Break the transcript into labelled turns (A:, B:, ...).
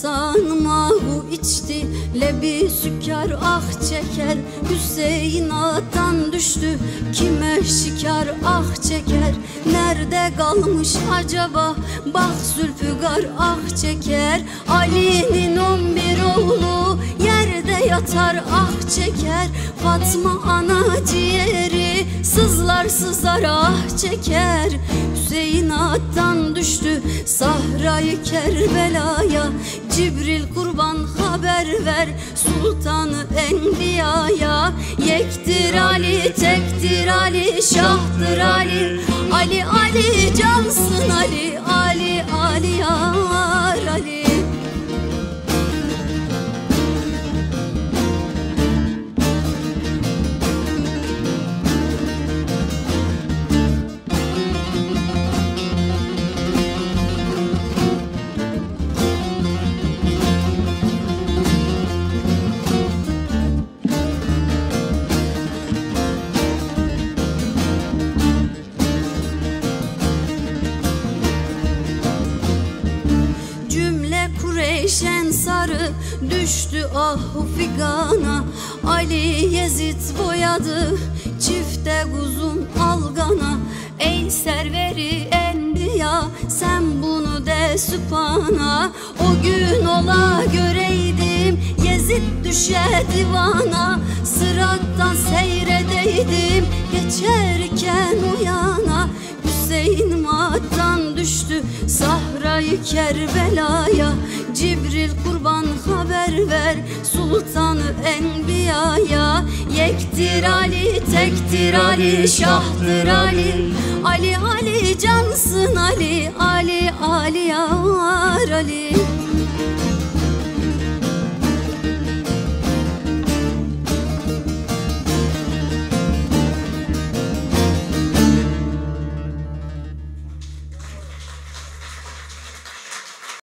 A: Sultanım ahu içti, lebi sükar ah çeker. Hüseyin attan düştü, kime şikar ah çeker. Nerede kalmış acaba, bak Zülfügar ah çeker. Ali'nin 11 oğlu yerde yatar ah çeker. Fatma ana ciğeri sızlar sızlar ah çeker. Hüseyin attan düştü Sahrayı Kerbela'ya. Cibril kurban haber ver Sultanı Enbiya'ya. Yektir Ali, tektir Ali, şahtır Ali. Ali Ali cansın Ali, Ali Ali yar Ali. Kureyşen sarı düştü ahu figana. Ali Yezid boyadı çifte kuzum algana. Ey serveri enbiya sen bunu de sübhana. O gün ola göreydim Yezid düşe divana. Sırattan seyredeydim geçerken o yana. Hüseyin attan düştü Sahrayı Kerbela'ya. Cibril kurban haber ver Sultanı Enbiya'ya. Yektir Ali, tektir Ali, şahtır Ali. Ali Ali cansın Ali, Ali Ali yar Ali.